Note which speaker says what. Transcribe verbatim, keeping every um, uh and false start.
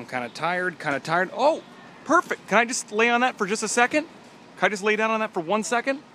Speaker 1: I'm kind of tired, kind of tired. Oh, perfect. Can I just lay on that for just a second? Can I just lay down on that for one second?